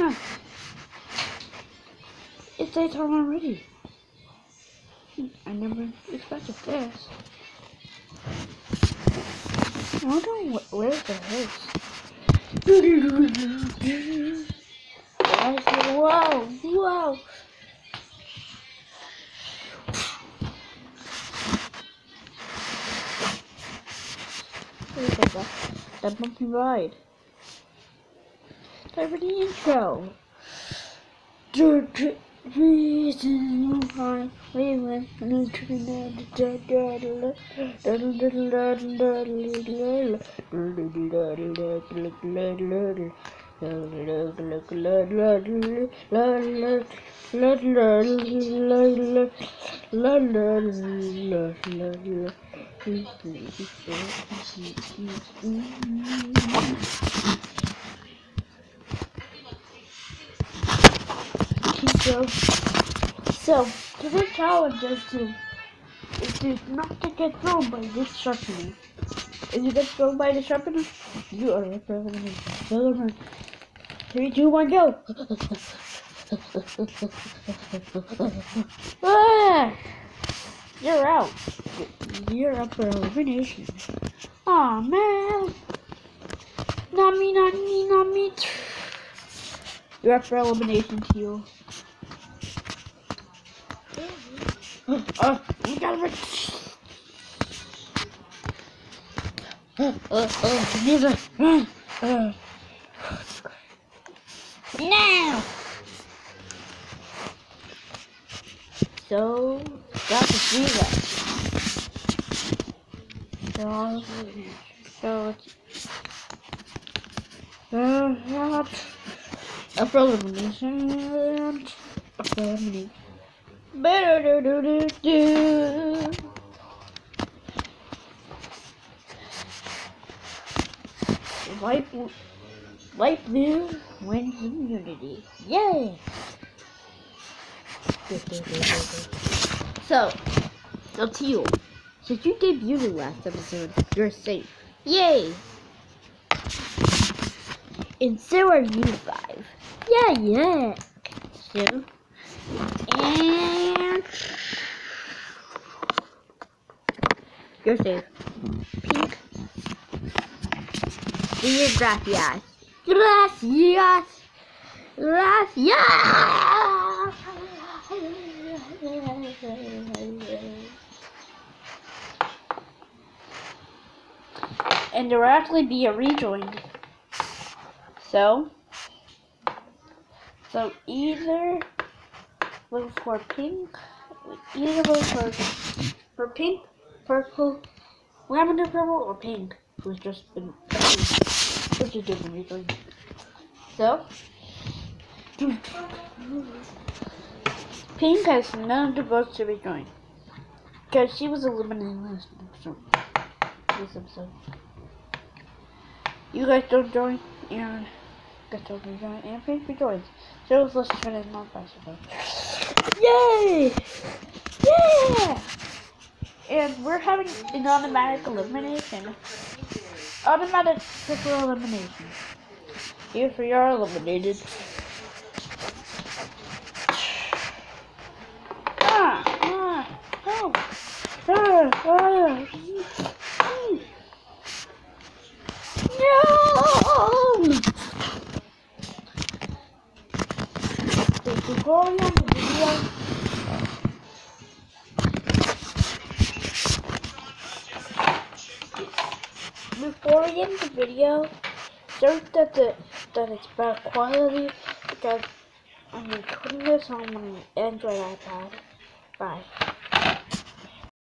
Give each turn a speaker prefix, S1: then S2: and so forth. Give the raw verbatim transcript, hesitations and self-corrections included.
S1: Huh. It's daytime already. I never expected this. I wonder wh where's the house? Whoa, whoa. Look at that, that bumpy ride. Time for the intro. Reason why we went into So, so today's challenge is to is to not to get thrown by this sharpener. If you get thrown by the sharpener, you are a criminal. Three, two, one, go! Ah, you're out. You're up for elimination. Aw, man. Not me, not me, not me. You're up for elimination, Teal. Uh, you gotta run. Uh, uh, uh, neither. Uh, uh. Now! So, got to see that. So, so it's. Uh, not. A elimination. A elimination. Do do do do. Light, light blue wins immunity. Yay! So, so Teal, since you debuted last episode, you're safe. Yay! And so are you five. Yeah, yeah. So. And you're safe. Pink. Dear gracias. Gracias. Gracias. And there will actually be a rejoin. So, so either vote for pink, either vote for for pink, purple, lavender purple, or pink, who's just been which is different rejoin. So, pink has none of the votes to rejoin because she was eliminated last episode. This episode. You guys don't join, and guys don't rejoin, and pink rejoins. So let's try to not possible. Yay! Yeah! And we're having an automatic elimination. Automatic triple elimination. If we are eliminated. Ah! Ah! Oh! Ah! Ah! No! Before we end the video, before we end the video, note that the that it's about quality because I'm recording this on my Android iPad. Bye.